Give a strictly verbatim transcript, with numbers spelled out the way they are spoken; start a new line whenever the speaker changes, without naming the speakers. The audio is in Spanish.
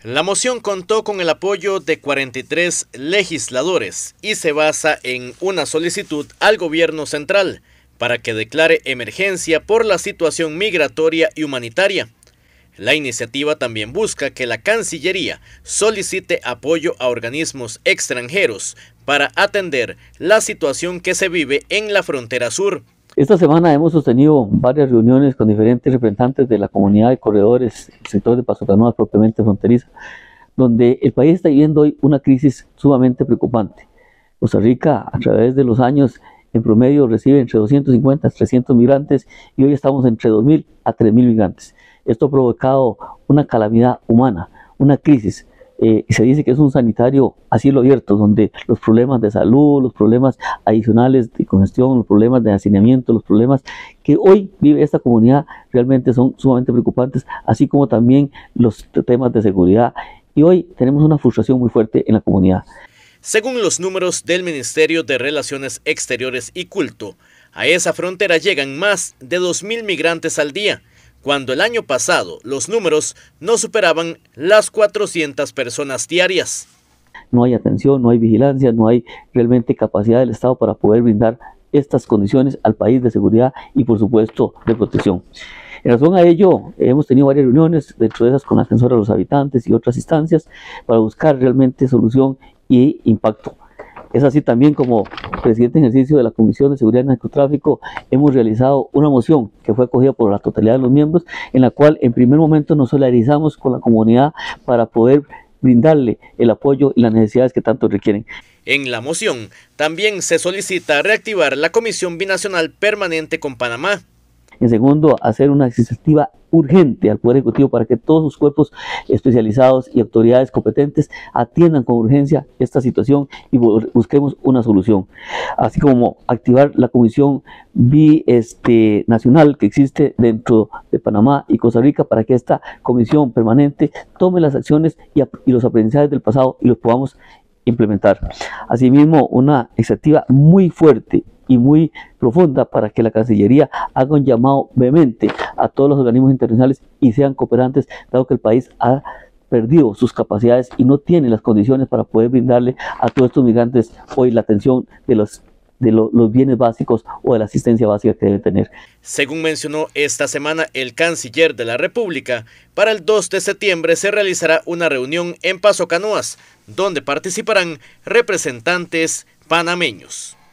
La moción contó con el apoyo de cuarenta y tres legisladores y se basa en una solicitud al gobierno central para que declare emergencia por la situación migratoria y humanitaria. La iniciativa también busca que la Cancillería solicite apoyo a organismos extranjeros para atender la situación que se vive en la frontera sur.
Esta semana hemos sostenido varias reuniones con diferentes representantes de la comunidad de corredores, el sector de Paso Canoas propiamente fronteriza, donde el país está viviendo hoy una crisis sumamente preocupante. Costa Rica, a través de los años, en promedio recibe entre doscientos cincuenta a trescientos migrantes y hoy estamos entre dos mil a tres mil migrantes. Esto ha provocado una calamidad humana, una crisis. Eh, se dice que es un sanitario a cielo abierto, donde los problemas de salud, los problemas adicionales de congestión, los problemas de hacinamiento, los problemas que hoy vive esta comunidad realmente son sumamente preocupantes, así como también los temas de seguridad. Y hoy tenemos una frustración muy fuerte en la comunidad.
Según los números del Ministerio de Relaciones Exteriores y Culto, a esa frontera llegan más de dos mil migrantes al día, cuando el año pasado los números no superaban las cuatrocientas personas diarias.
No hay atención, no hay vigilancia, no hay realmente capacidad del Estado para poder brindar estas condiciones al país de seguridad y por supuesto de protección. En razón a ello, hemos tenido varias reuniones, dentro de esas con la Defensora de los Habitantes y otras instancias, para buscar realmente solución y impacto. Es así también como presidente en ejercicio de la Comisión de Seguridad y Narcotráfico hemos realizado una moción que fue acogida por la totalidad de los miembros, en la cual en primer momento nos solidarizamos con la comunidad para poder brindarle el apoyo y las necesidades que tanto requieren.
En la moción también se solicita reactivar la Comisión Binacional Permanente con Panamá.
En segundo, hacer una iniciativa urgente al Poder Ejecutivo para que todos sus cuerpos especializados y autoridades competentes atiendan con urgencia esta situación y busquemos una solución. Así como activar la comisión binacional que existe dentro de Panamá y Costa Rica para que esta comisión permanente tome las acciones y, y los aprendizajes del pasado y los podamos implementar. Asimismo, una iniciativa muy fuerte y muy profunda para que la Cancillería haga un llamado vehemente a todos los organismos internacionales y sean cooperantes, dado que el país ha perdido sus capacidades y no tiene las condiciones para poder brindarle a todos estos migrantes hoy la atención de los de lo, los bienes básicos o de la asistencia básica que debe tener.
Según mencionó esta semana el canciller de la República, para el dos de septiembre se realizará una reunión en Paso Canoas, donde participarán representantes panameños.